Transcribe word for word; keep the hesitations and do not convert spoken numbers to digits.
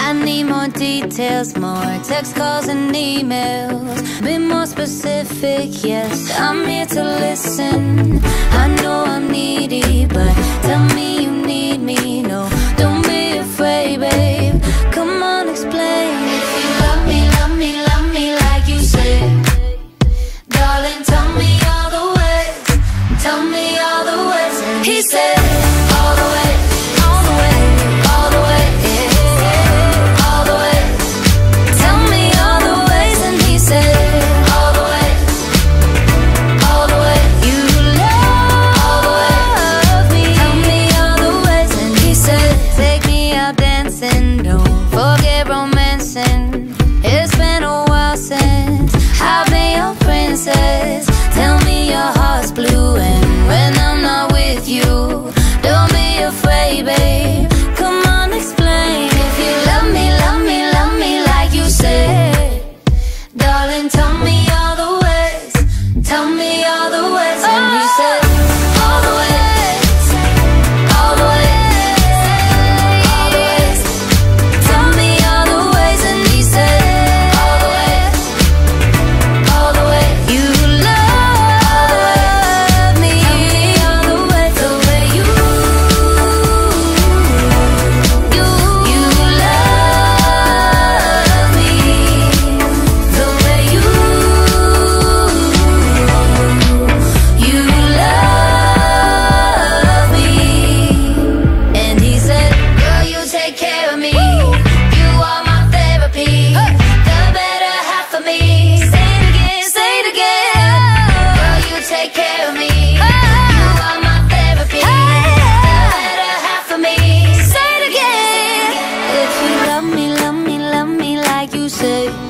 I need more details, more text calls and emails. Be more specific, yes, I'm here to listen. I know I'm needy, but tell me you need me. No, don't be afraid, babe. Come on, explain. If you love me, love me, love me like you said, darling, tell me all the ways. Tell me all the ways. And he said, all the way, all the way, all the way, yeah, all the way. Tell me all the ways. And he said, all the way, all the way. You love me. Tell me all the ways. And he said, take me out dancing, don't forget romancing. It's been a while since I've been your princess. Tell me your heart's blue, and when I'm not with you, don't be afraid, babe. Come on, explain. If you love me, love me, love me like you said, darling, tell me all the ways. Tell me all the ways. And he said, all the ways, all the ways, all the ways. Tell me all the ways. And he said, all the ways, all the ways. You love me, all the ways. The way you, you, you love me. The way you, you love me. And he said, girl, you take care of me. You are my therapy, the better half of me. Say it again, say it again. Girl, you take care of me. You are my therapy, the better half of me. Say it again. If you love me, love me, love me like you say,